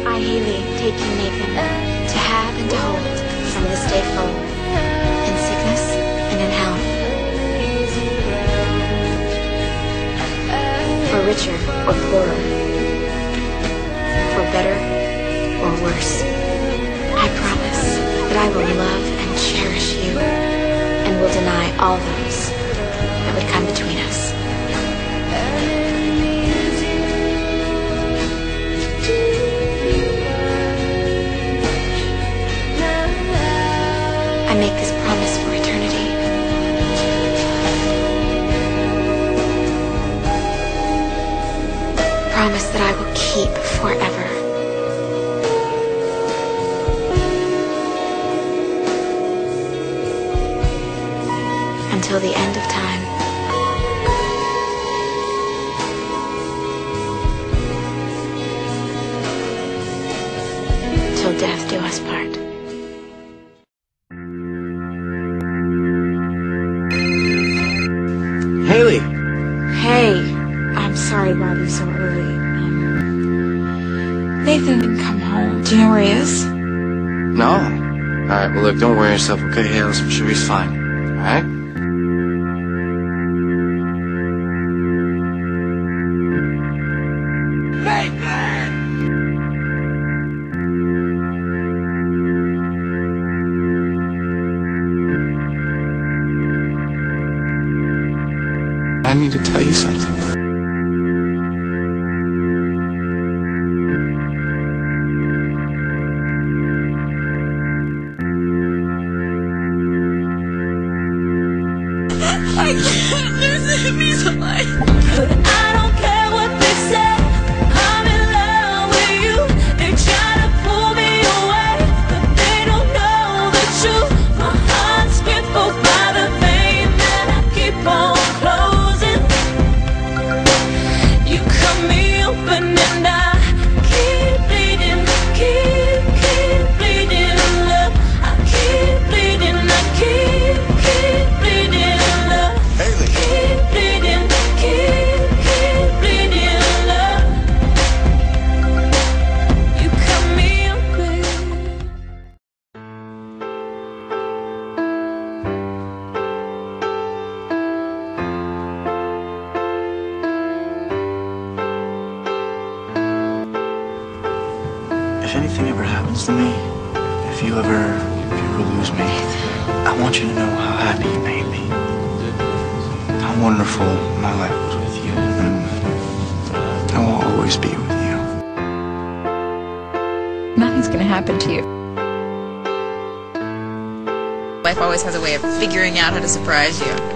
I, Haley, take you, Nathan, to have and to hold from this day forward, in sickness and in health, for richer or poorer, for better or worse. I promise that I will love and cherish you, and will deny all those that would come between us. I make this promise for eternity. Promise that I will keep forever. Until the end of time. Till death do us part. Haley! Hey, I'm sorry to bother you so early. Nathan didn't come home. Do you know where he is? No. Alright, well look, don't worry yourself, okay, Haley? I'm sure he's fine. Alright? Nathan! I need to tell you something. I can't listen, he's alive. But I don't care what they say. I'm in love with you. They try to pull me away, but they don't know the truth. My heart's crippled by the pain that I keep on closing. You cut me open and I keep bleeding, keep bleeding, love. I keep bleeding, I keep bleeding, love. Haley! Keep bleeding, keep bleeding, love. You cut me open. If anything ever happens to me, if you ever lose me, I want you to know how happy you made me. How wonderful my life was with you. And I will always be with you. Nothing's gonna happen to you. Life always has a way of figuring out how to surprise you.